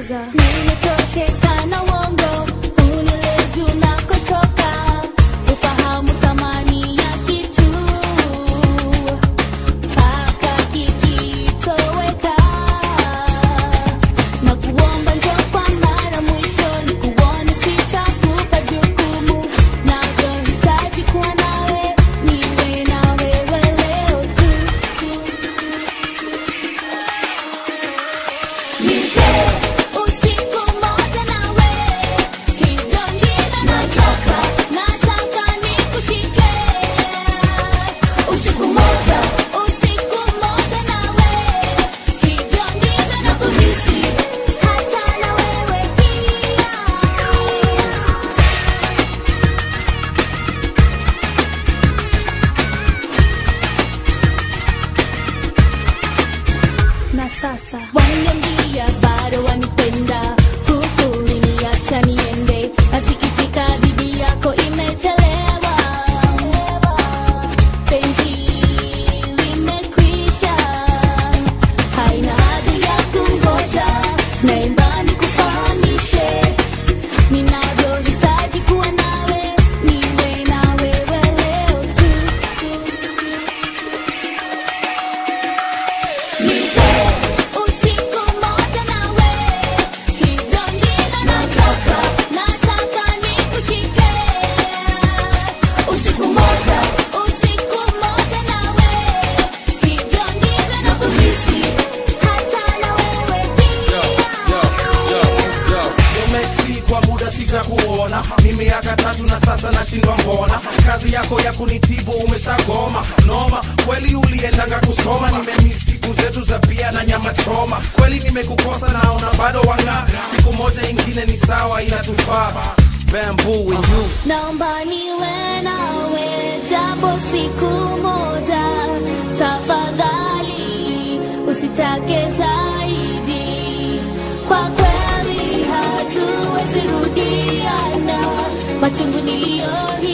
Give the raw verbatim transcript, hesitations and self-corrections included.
kuuliza. Nimetosheka na uongo, unieleze unakotoka, ufahamu thamani ya kitu mpaka kikitoweka. Na kuomba njoo kwa mara mwisho, nikuone sitakupa jukumu, navyohitaji kuwa nawe, niwe na wewe leo tu. Nipe usiku moja nawe, hivyo ndivyo nataka, nataka nikushike. Usiku moja, usiku moja nawe, hivyo ndivyo nakuhisi, hata na wewe pia. Na sasa waniambia bado wanipenda, huku uliniacha niende, nasikitika bibi yako imechelewa, penzi limekwisha, haina haja ya kungoja, naomba nikufahamishe, ninavyohitaji kuwa nawe, niwe na wewe leo tu. Nipe usiku moja nawe, hivyo ndivyo nataka, nataka nikushike. Usiku moja, usiku moja nawe, hivyo ndivyo nakuhisi, hata na wewe pia. Umexi kwa muda sitakuona, ni miaka tatu na sasa nashindwa mbona. Kazi yako ya kunitibu umeshagoma, noma kweli uliendanga kusoma. Nimemiss siku zetu za bia na nyama choma, kweli nimekukosa, naona bado wanga. Siku moja ingine ni sawa, inatufaa. Bamboo with you. Naomba niwe nawe japo siku moja, tafadhali usitake zaidi. Kwa kweli hatuwezi rudiana, machungu niliyo